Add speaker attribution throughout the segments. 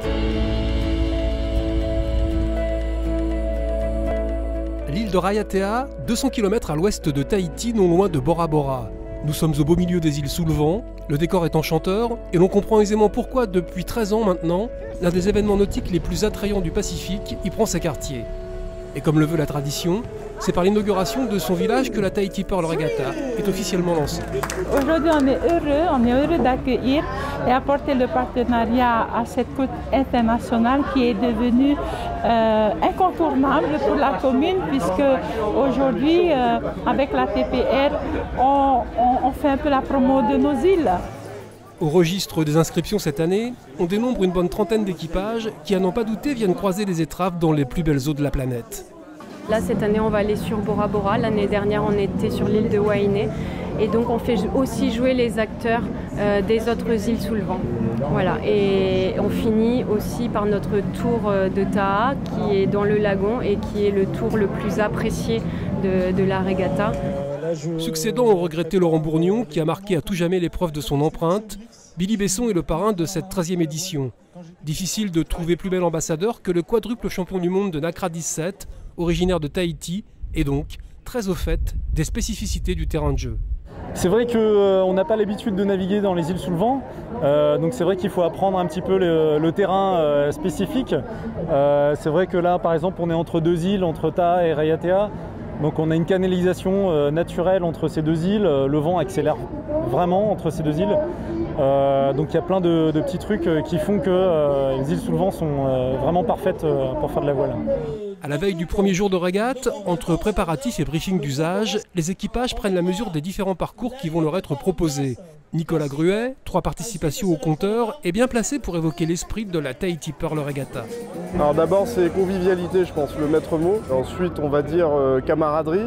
Speaker 1: L'île de Raiatea, 200 km à l'ouest de Tahiti, non loin de Bora Bora. Nous sommes au beau milieu des îles sous le vent, le décor est enchanteur et l'on comprend aisément pourquoi, depuis 13 ans maintenant, l'un des événements nautiques les plus attrayants du Pacifique y prend ses quartiers. Et comme le veut la tradition, c'est par l'inauguration de son village que la Tahiti Pearl Regatta est officiellement lancée.
Speaker 2: Aujourd'hui, on est heureux d'accueillir et apporter le partenariat à cette côte internationale qui est devenue incontournable pour la commune, puisque aujourd'hui, avec la TPR, on fait un peu la promo de nos îles.
Speaker 1: Au registre des inscriptions cette année, on dénombre une bonne trentaine d'équipages qui, à n'en pas douter, viennent croiser les étraves dans les plus belles eaux de la planète.
Speaker 3: Là, cette année, on va aller sur Bora Bora. L'année dernière, on était sur l'île de Wainé. Et donc, on fait aussi jouer les acteurs des autres îles sous le vent. Voilà. Et on finit aussi par notre tour de Taha, qui est dans le lagon et qui est le tour le plus apprécié de la régata.
Speaker 1: Succédant au regretté Laurent Bourgnon, qui a marqué à tout jamais l'épreuve de son empreinte, Billy Besson est le parrain de cette 13e édition. Difficile de trouver plus bel ambassadeur que le quadruple champion du monde de Nacra 17, originaire de Tahiti, et donc très au fait des spécificités du terrain de jeu.
Speaker 4: C'est vrai qu'on n'a pas l'habitude de naviguer dans les îles sous le vent, donc c'est vrai qu'il faut apprendre un petit peu le terrain spécifique. C'est vrai que là, par exemple, on est entre deux îles, entre Taha et Raiatea. Donc on a une canalisation naturelle entre ces deux îles, le vent accélère vraiment entre ces deux îles. Donc il y a plein de petits trucs qui font que les îles sous le vent sont vraiment parfaites pour faire de la voile.
Speaker 1: À la veille du premier jour de régate, entre préparatifs et briefing d'usage, les équipages prennent la mesure des différents parcours qui vont leur être proposés. Nicolas Gruet, 3 participations au compteur, est bien placé pour évoquer l'esprit de la Tahiti Pearl Regatta.
Speaker 5: Alors d'abord c'est convivialité, je pense, le maître mot. Ensuite on va dire camaraderie,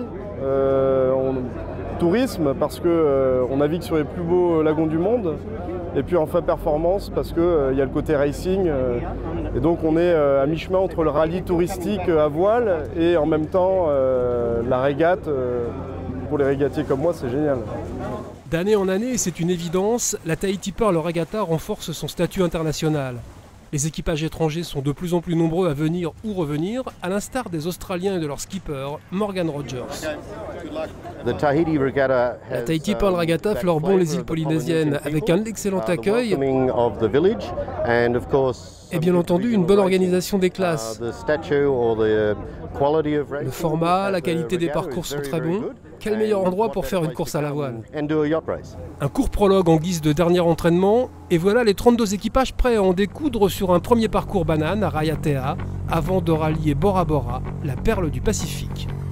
Speaker 5: tourisme parce qu'on navigue sur les plus beaux lagons du monde. Et puis enfin performance parce qu'il y a le côté racing. Et donc on est à mi-chemin entre le rallye touristique à voile et en même temps la régate. Pour les régatiers comme moi, c'est génial.
Speaker 1: D'année en année, et c'est une évidence, la Tahiti Pearl Regatta renforce son statut international. Les équipages étrangers sont de plus en plus nombreux à venir ou revenir, à l'instar des Australiens et de leur skipper, Morgan Rogers.
Speaker 6: La
Speaker 1: Tahiti Pearl Regatta fleure bon les îles polynésiennes, avec un excellent accueil et bien entendu une bonne organisation des classes. Le format, la qualité des parcours sont très bons. Quel meilleur endroit pour faire une course à la voile? Un court prologue en guise de dernier entraînement, et voilà les 32 équipages prêts à en découdre sur un premier parcours banane à Raiatea, avant de rallier Bora Bora, la perle du Pacifique.